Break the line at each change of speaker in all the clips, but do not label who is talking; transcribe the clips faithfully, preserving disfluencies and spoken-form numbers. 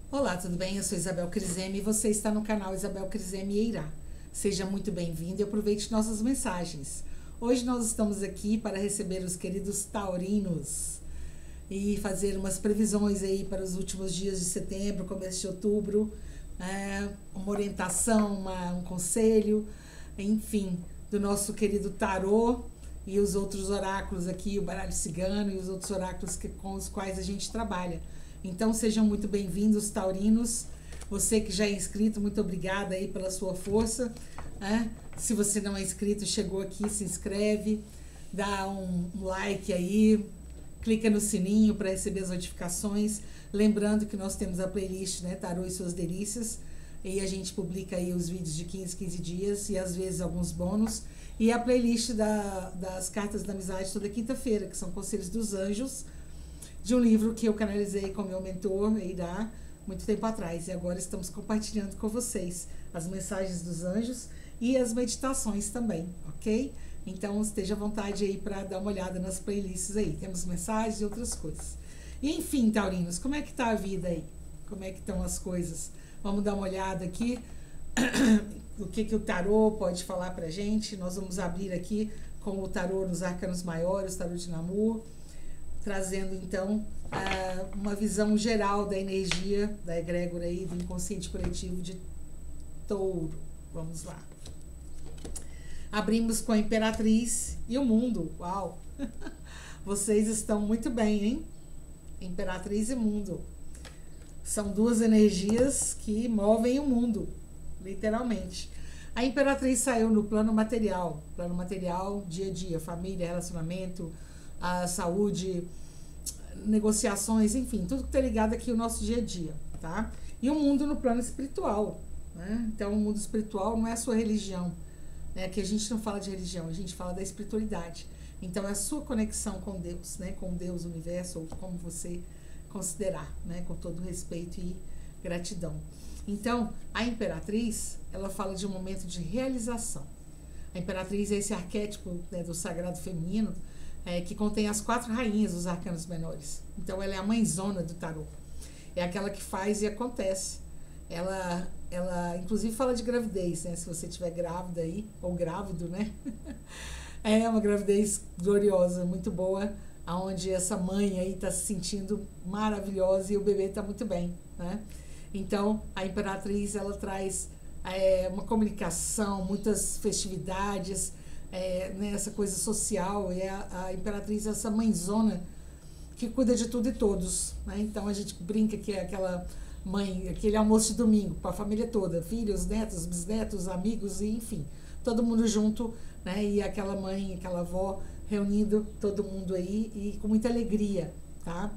Olá, tudo bem? Eu sou Isabel Crisemi e você está no canal Isabel Crisemi Eirá. Seja muito bem-vindo e aproveite nossas mensagens. Hoje nós estamos aqui para receber os queridos taurinos e fazer umas previsões aí para os últimos dias de setembro, começo de outubro, é, uma orientação, uma, um conselho, enfim, do nosso querido tarô e os outros oráculos aqui, o baralho cigano e os outros oráculos que, com os quais a gente trabalha. Então sejam muito bem-vindos, taurinos. Você que já é inscrito, muito obrigada aí pela sua força, né? Se você não é inscrito, chegou aqui, se inscreve, dá um, um like aí, clica no sininho para receber as notificações. Lembrando que nós temos a playlist, né, Tarô e Suas Delícias, e a gente publica aí os vídeos de quinze, quinze dias e às vezes alguns bônus. E a playlist da, das cartas da amizade toda quinta-feira, que são Conselhos dos Anjos, de um livro que eu canalizei com meu mentor, Eirá, muito tempo atrás. E agora estamos compartilhando com vocês as mensagens dos anjos e as meditações também, ok? Então esteja à vontade aí para dar uma olhada nas playlists aí. Temos mensagens e outras coisas. E enfim, taurinos, como é que tá a vida aí? Como é que estão as coisas? Vamos dar uma olhada aqui. O que, que o tarô pode falar pra gente? Nós vamos abrir aqui com o tarô nos arcanos maiores, o tarô de Namur, trazendo então uh, uma visão geral da energia da egrégora aí, do inconsciente coletivo de Touro. Vamos lá. Abrimos com a Imperatriz e o Mundo. Uau! Vocês estão muito bem, hein? Imperatriz e Mundo. São duas energias que movem o mundo, literalmente. A Imperatriz saiu no plano material, plano material, dia a dia, família, relacionamento, a saúde, negociações, enfim, tudo que está ligado aqui ao nosso dia a dia, tá? E o mundo no plano espiritual, né? Então, o mundo espiritual não é a sua religião, né? Que a gente não fala de religião, a gente fala da espiritualidade. Então, é a sua conexão com Deus, né? Com Deus, o universo, ou como você considerar, né? Com todo respeito e gratidão. Então, a Imperatriz, ela fala de um momento de realização. A Imperatriz é esse arquétipo, né, do sagrado feminino, É, que contém as quatro rainhas dos arcanos menores. Então ela é a mãezona do tarô. É aquela que faz e acontece. Ela, ela inclusive fala de gravidez, né? Se você estiver grávida aí, ou grávido, né? É uma gravidez gloriosa, muito boa, onde essa mãe aí está se sentindo maravilhosa e o bebê está muito bem, né? Então a Imperatriz, ela traz é, uma comunicação, muitas festividades, É, né, essa coisa social, e a, a Imperatriz é essa mãezona que cuida de tudo e todos, né? Então a gente brinca que é aquela mãe, aquele almoço de domingo para a família toda, filhos, netos, bisnetos, amigos, e enfim, todo mundo junto, né? E aquela mãe, aquela avó reunindo todo mundo aí e com muita alegria, tá?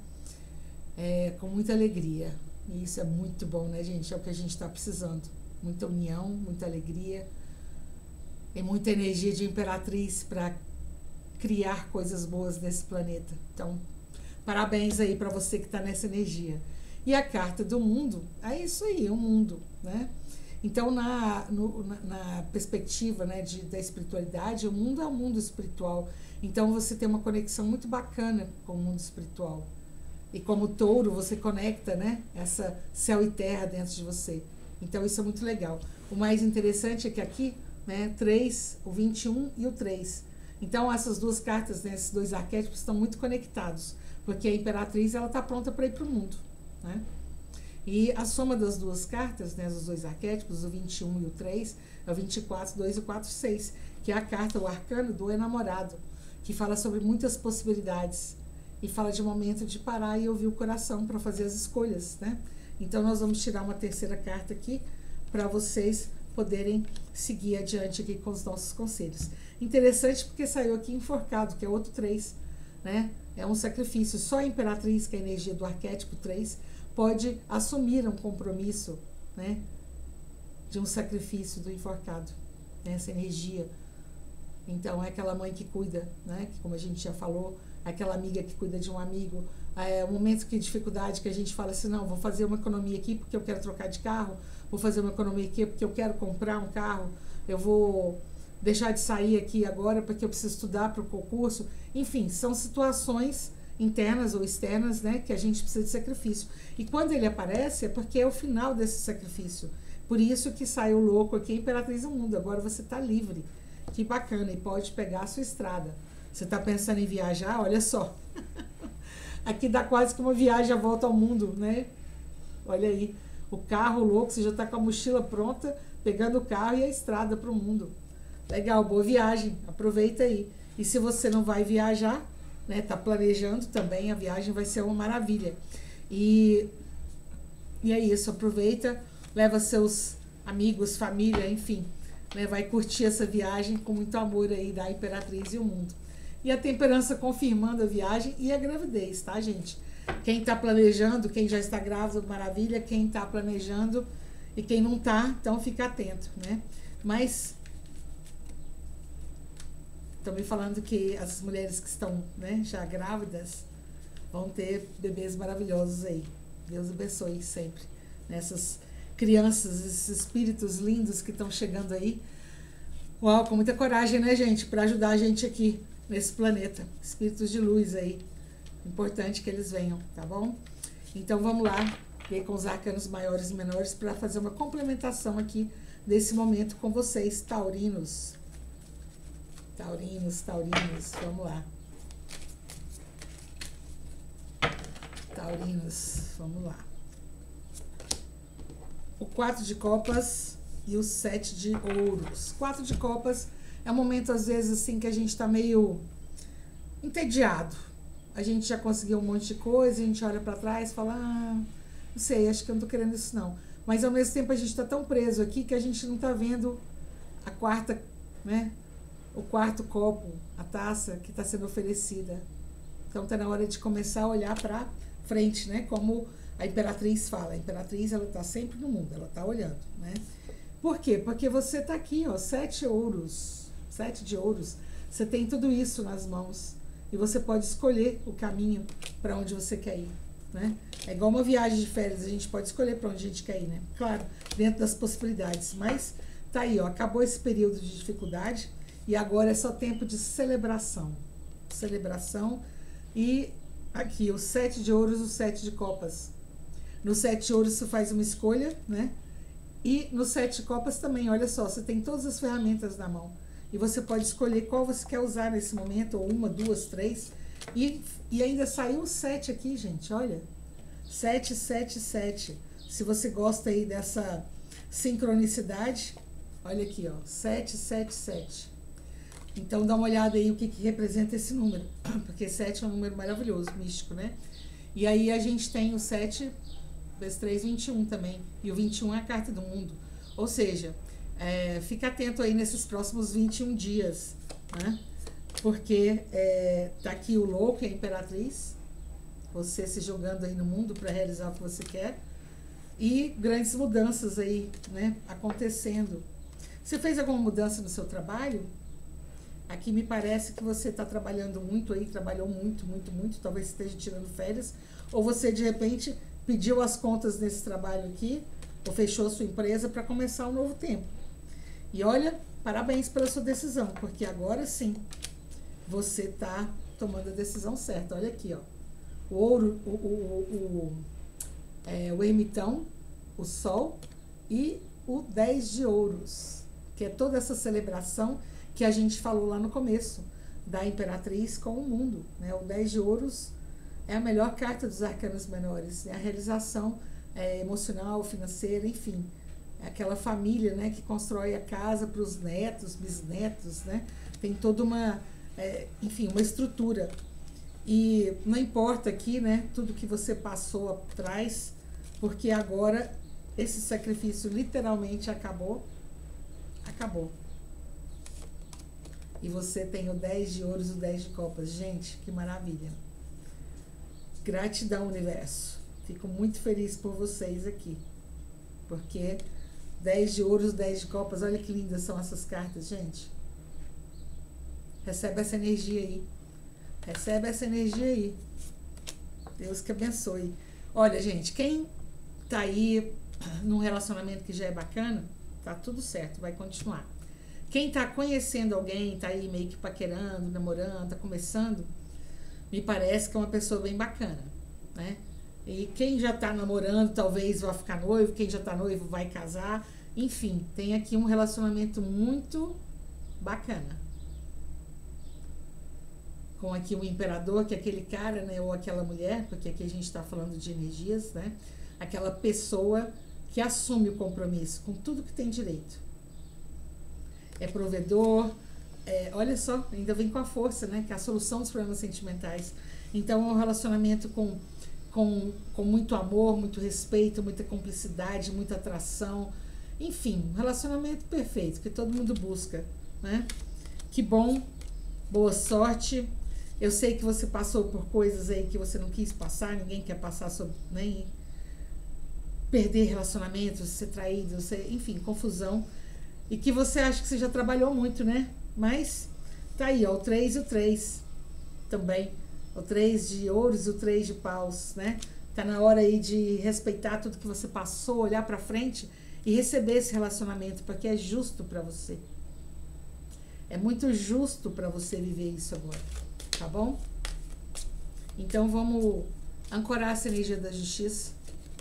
É, com muita alegria, e isso é muito bom, né, gente? É o que a gente está precisando, muita união, muita alegria. Tem muita energia de Imperatriz para criar coisas boas nesse planeta. Então, parabéns aí para você que está nessa energia. E a carta do mundo, é isso aí, o mundo, né? Então, na, no, na, na perspectiva, né, de, da espiritualidade, o mundo é o mundo espiritual. Então, você tem uma conexão muito bacana com o mundo espiritual. E como touro, você conecta, né, essa céu e terra dentro de você. Então, isso é muito legal. O mais interessante é que aqui, né, três, o vinte e um e o três. Então essas duas cartas, né, esses dois arquétipos estão muito conectados, porque a Imperatriz, ela está pronta para ir para o mundo, né? E a soma das duas cartas, né, dos dois arquétipos, o vinte e um e o três, é o vinte e quatro, dois e quatro, seis, que é a carta, o arcano do enamorado, que fala sobre muitas possibilidades e fala de um momento de parar e ouvir o coração para fazer as escolhas, né? Então nós vamos tirar uma terceira carta aqui para vocês poderem seguir adiante aqui com os nossos conselhos. Interessante porque saiu aqui enforcado, que é outro três, né? É um sacrifício. Só a Imperatriz, que é a energia do arquétipo três, pode assumir um compromisso, né, de um sacrifício do enforcado, né? Essa energia. Então é aquela mãe que cuida, né? Que, como a gente já falou, é aquela amiga que cuida de um amigo. É um momento que dificuldade que a gente fala assim, não, vou fazer uma economia aqui porque eu quero trocar de carro, vou fazer uma economia aqui porque eu quero comprar um carro, eu vou deixar de sair aqui agora porque eu preciso estudar para o concurso. Enfim, são situações internas ou externas, né, que a gente precisa de sacrifício. E quando ele aparece é porque é o final desse sacrifício. Por isso que saiu louco aqui, Imperatriz do Mundo. Agora você está livre. Que bacana, e pode pegar a sua estrada. Você está pensando em viajar? Olha só. Aqui dá quase que uma viagem à volta ao mundo, né? Olha aí. O carro louco, você já está com a mochila pronta, pegando o carro e a estrada para o mundo. Legal, boa viagem. Aproveita aí. E se você não vai viajar, né, tá planejando também, a viagem vai ser uma maravilha. E, e é isso, aproveita, leva seus amigos, família, enfim, né, vai curtir essa viagem com muito amor aí da Imperatriz e o mundo. E a temperança confirmando a viagem e a gravidez, tá, gente? Quem está planejando, quem já está grávida, maravilha. Quem está planejando e quem não está, então fica atento, né? Mas estão me falando que as mulheres que estão, né, já grávidas vão ter bebês maravilhosos aí. Deus abençoe sempre nessas crianças, esses espíritos lindos que estão chegando aí. Uau, com muita coragem, né, gente? Para ajudar a gente aqui nesse planeta. Espíritos de luz aí. Importante que eles venham, tá bom? Então vamos lá ver com os arcanos maiores e menores para fazer uma complementação aqui desse momento com vocês, taurinos. Taurinos, taurinos, vamos lá. Taurinos, vamos lá. O quatro de copas e o sete de ouros. Quatro de copas é um momento, às vezes, assim, que a gente tá meio entediado. A gente já conseguiu um monte de coisa, a gente olha para trás e fala, ah, não sei, acho que eu não tô querendo isso não. Mas ao mesmo tempo a gente tá tão preso aqui que a gente não tá vendo a quarta, né? O quarto copo, a taça que está sendo oferecida. Então tá na hora de começar a olhar para frente, né? Como a Imperatriz fala. A Imperatriz, ela tá sempre no mundo, ela tá olhando, né? Por quê? Porque você tá aqui, ó, sete ouros, sete de ouros. Você tem tudo isso nas mãos. E você pode escolher o caminho para onde você quer ir, né? É igual uma viagem de férias, a gente pode escolher para onde a gente quer ir, né? Claro, dentro das possibilidades. Mas tá aí, ó, acabou esse período de dificuldade e agora é só tempo de celebração. Celebração. E aqui, o sete de ouros, o sete de copas. No sete de ouros você faz uma escolha, né? E no sete de copas também, olha só, você tem todas as ferramentas na mão. E você pode escolher qual você quer usar nesse momento, ou uma, duas, três. E, e ainda saiu o sete aqui, gente, olha. sete, sete, sete. Se você gosta aí dessa sincronicidade, olha aqui, ó, sete, sete, sete. Então dá uma olhada aí o que, que representa esse número, porque sete é um número maravilhoso, místico, né? E aí a gente tem o sete vezes três, vinte e um também. E o vinte e um é a carta do mundo. Ou seja, É, fica atento aí nesses próximos vinte e um dias, né? Porque é, tá aqui o louco e a Imperatriz, você se jogando aí no mundo para realizar o que você quer, e grandes mudanças aí, né, acontecendo. Você fez alguma mudança no seu trabalho? Aqui me parece que você está trabalhando muito aí, trabalhou muito, muito, muito, talvez esteja tirando férias, ou você de repente pediu as contas nesse trabalho aqui, ou fechou a sua empresa para começar um novo tempo. E olha, parabéns pela sua decisão, porque agora sim você está tomando a decisão certa. Olha aqui, ó, o ouro, o, o, o, o, é, o ermitão, o sol e o dez de ouros, que é toda essa celebração que a gente falou lá no começo, da Imperatriz com o mundo, né? O dez de ouros é a melhor carta dos arcanos menores, é a realização é, emocional, financeira, enfim. Aquela família, né, que constrói a casa para os netos, bisnetos, né? Tem toda uma, é, enfim, uma estrutura. E não importa aqui, né, tudo que você passou atrás, porque agora esse sacrifício literalmente acabou. Acabou. E você tem o dez de ouros e o dez de copas. Gente, que maravilha. Gratidão, universo. Fico muito feliz por vocês aqui. Porque dez de ouros, dez de copas, olha que lindas são essas cartas, gente. Recebe essa energia aí. Recebe essa energia aí. Deus que abençoe. Olha, gente, quem tá aí num relacionamento que já é bacana, tá tudo certo, vai continuar. Quem tá conhecendo alguém, tá aí meio que paquerando, namorando, tá começando, me parece que é uma pessoa bem bacana, né? E quem já tá namorando talvez vá ficar noivo, quem já tá noivo vai casar, enfim, tem aqui um relacionamento muito bacana. Com aqui o imperador, que é aquele cara, né, ou aquela mulher, porque aqui a gente está falando de energias, né? Aquela pessoa que assume o compromisso com tudo que tem direito. É provedor, é, olha só, ainda vem com a força, né? Que é a solução dos problemas sentimentais. Então é um relacionamento com, com, com muito amor, muito respeito, muita cumplicidade, muita atração. Enfim, um relacionamento perfeito, que todo mundo busca, né? Que bom, boa sorte. Eu sei que você passou por coisas aí que você não quis passar, ninguém quer passar sobre, nem perder relacionamentos, ser traído, ser, enfim, confusão. E que você acha que você já trabalhou muito, né? Mas tá aí, ó, o três e o três também. O três de ouros e o três de paus, né? Tá na hora aí de respeitar tudo que você passou, olhar pra frente e receber esse relacionamento, porque é justo pra você. É muito justo pra você viver isso agora, tá bom? Então vamos ancorar essa energia da justiça.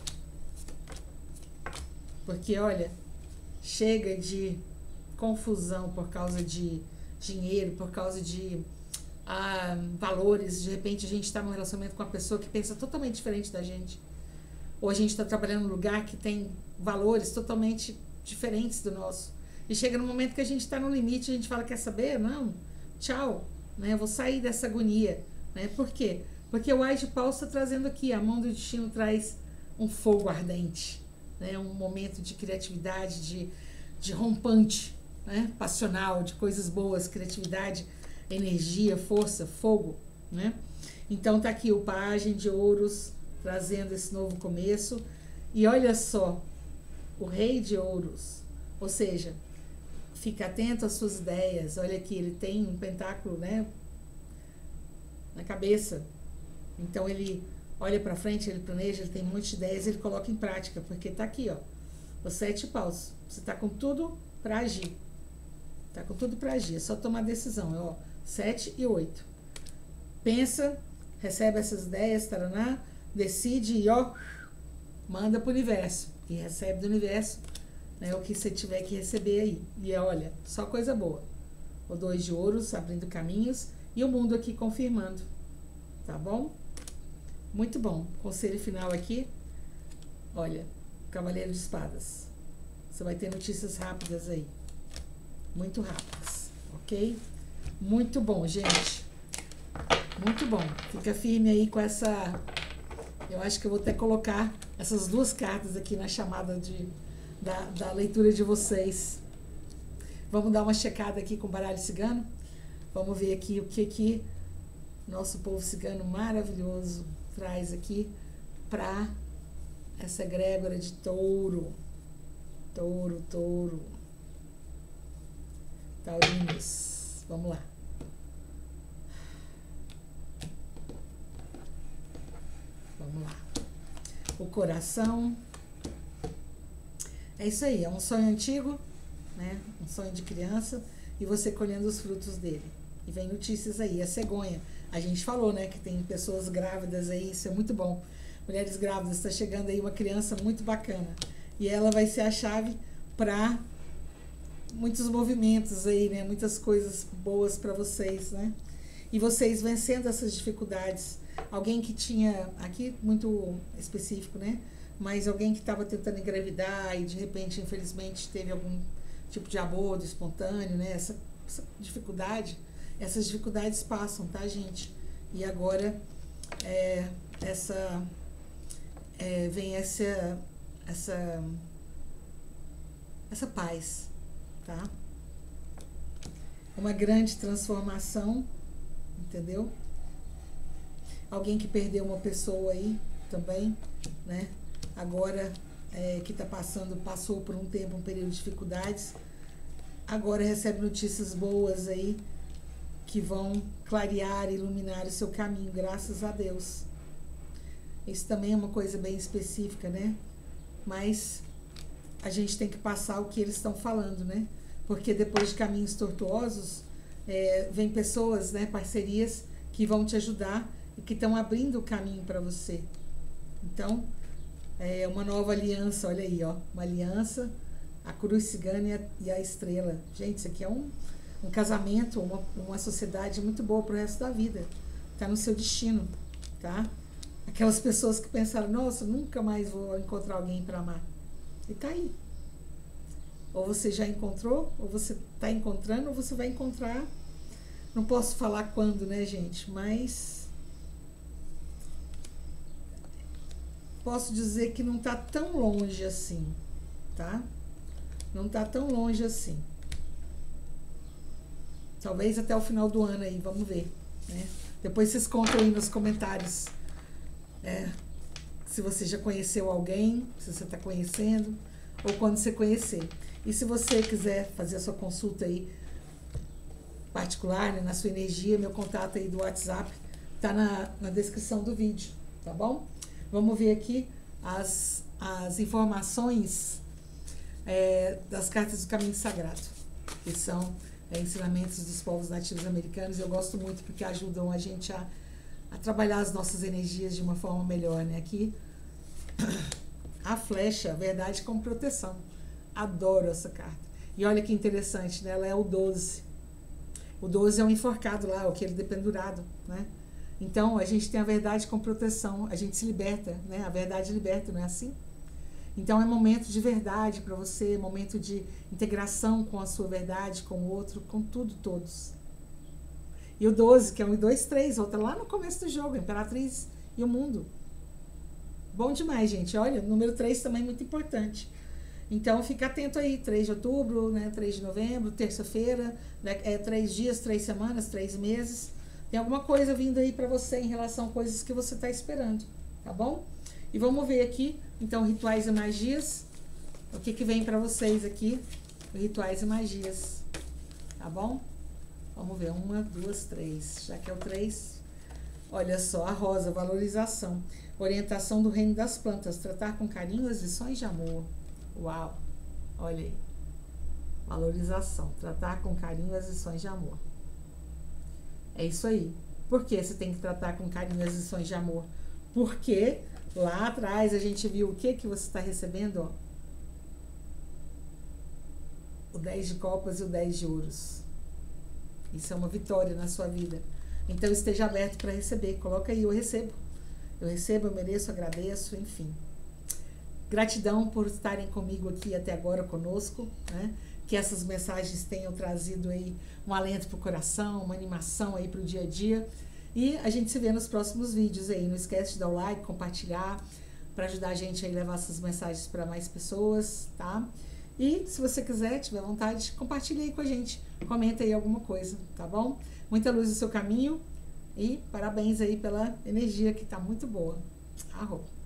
Porque, olha, chega de confusão por causa de dinheiro, por causa de ah, valores. De repente a gente está num relacionamento com uma pessoa que pensa totalmente diferente da gente. Ou a gente está trabalhando num lugar que tem valores totalmente diferentes do nosso. E chega no momento que a gente está no limite, a gente fala, quer saber? Não, tchau, né? Eu vou sair dessa agonia, né? Por quê? Porque o Ás de Paus está trazendo aqui, a mão do destino traz um fogo ardente, né? Um momento de criatividade, de, de rompante, né? Passional, de coisas boas, criatividade, energia, força, fogo, né? Então tá aqui o Pajem de Ouros trazendo esse novo começo. E olha só, o Rei de Ouros, ou seja, fica atento às suas ideias. Olha aqui, ele tem um pentáculo, né, na cabeça. Então ele olha para frente, ele planeja, ele tem um monte de ideias, ele coloca em prática, porque tá aqui, ó, os sete paus. Você tá com tudo para agir. Tá com tudo para agir, é só tomar decisão, ó, sete e oito. Pensa, recebe essas ideias, taraná, decide e ó, manda pro universo. E recebe do universo, né, o que você tiver que receber aí. E olha, só coisa boa. O dois de ouros abrindo caminhos e o mundo aqui confirmando. Tá bom? Muito bom. Conselho final aqui. Olha, Cavaleiro de Espadas. Você vai ter notícias rápidas aí. Muito rápidas, ok? Muito bom, gente. Muito bom. Fica firme aí com essa... Eu acho que eu vou até colocar essas duas cartas aqui na chamada de, da, da leitura de vocês. Vamos dar uma checada aqui com o baralho cigano. Vamos ver aqui o que que nosso povo cigano maravilhoso traz aqui para essa egrégora de touro. Touro, touro. Taurinos. Vamos lá. Vamos lá. O coração. É isso aí, é um sonho antigo, né? Um sonho de criança, e você colhendo os frutos dele. E vem notícias aí, a cegonha. A gente falou, né, que tem pessoas grávidas aí, isso é muito bom. Mulheres grávidas, está chegando aí uma criança muito bacana. E ela vai ser a chave para muitos movimentos aí, né? Muitas coisas boas para vocês, né? E vocês vencendo essas dificuldades. Alguém que tinha, aqui muito específico, né? Mas alguém que estava tentando engravidar e de repente, infelizmente, teve algum tipo de aborto espontâneo, né? Essa, essa dificuldade, essas dificuldades passam, tá, gente? E agora é, essa, é, vem essa, essa, essa paz, tá? Uma grande transformação, entendeu? Alguém que perdeu uma pessoa aí também, né? Agora é, que está passando, passou por um tempo, um período de dificuldades, agora recebe notícias boas aí que vão clarear, iluminar o seu caminho, graças a Deus. Isso também é uma coisa bem específica, né? Mas a gente tem que passar o que eles estão falando, né? Porque depois de caminhos tortuosos, é, vem pessoas, né, parcerias que vão te ajudar e que estão abrindo o caminho para você. Então, é uma nova aliança, olha aí, ó, uma aliança, a cruz cigana e a, e a estrela. Gente, isso aqui é um, um casamento, uma, uma sociedade muito boa para o resto da vida. Tá no seu destino, tá? Aquelas pessoas que pensaram, nossa, nunca mais vou encontrar alguém para amar. E tá aí. Ou você já encontrou, ou você tá encontrando, ou você vai encontrar. Não posso falar quando, né, gente? Mas posso dizer que não tá tão longe assim, tá? Não tá tão longe assim. Talvez até o final do ano aí, vamos ver, né? Depois vocês contam aí nos comentários, é, se você já conheceu alguém, se você está conhecendo, ou quando você conhecer. E se você quiser fazer a sua consulta aí particular, né, na sua energia, meu contato aí do WhatsApp tá na, na descrição do vídeo, tá bom? Vamos ver aqui as, as informações é, das cartas do Caminho Sagrado, que são é, ensinamentos dos povos nativos americanos. Eu gosto muito porque ajudam a gente a, a trabalhar as nossas energias de uma forma melhor, né? Aqui, a flecha, a verdade como proteção. Adoro essa carta. E olha que interessante, né? Ela é o doze. O doze é o enforcado lá, aquele dependurado, né? Então, a gente tem a verdade com proteção, a gente se liberta, né? A verdade liberta, não é assim? Então, é momento de verdade para você, momento de integração com a sua verdade, com o outro, com tudo, todos. E o doze, que é um, dois, três, outra lá no começo do jogo, Imperatriz e o Mundo. Bom demais, gente. Olha, o número três também é muito importante. Então, fica atento aí, três de outubro, né, três de novembro, terça-feira, né, é, três dias, três semanas, três meses. Tem alguma coisa vindo aí para você em relação a coisas que você está esperando, tá bom? E vamos ver aqui, então, rituais e magias. O que que vem para vocês aqui? Rituais e magias, tá bom? Vamos ver, uma, duas, três. Já que é o três, olha só, a rosa, valorização. Orientação do reino das plantas, tratar com carinho as lições de amor. Uau, olha aí, valorização, tratar com carinho as lições de amor. É isso aí. Por que você tem que tratar com carinho as lições de amor? Porque lá atrás a gente viu o que que você está recebendo, ó. O dez de copas e o dez de ouros. Isso é uma vitória na sua vida. Então esteja aberto para receber. Coloca aí, eu recebo. Eu recebo, eu mereço, agradeço, enfim. Gratidão por estarem comigo aqui até agora conosco, né? Que essas mensagens tenham trazido aí um alento para o coração, uma animação aí para o dia a dia. E a gente se vê nos próximos vídeos aí. Não esquece de dar o like, compartilhar, para ajudar a gente a levar essas mensagens para mais pessoas, tá? E se você quiser, tiver vontade, compartilhe aí com a gente. Comenta aí alguma coisa, tá bom? Muita luz no seu caminho e parabéns aí pela energia que tá muito boa. Arro!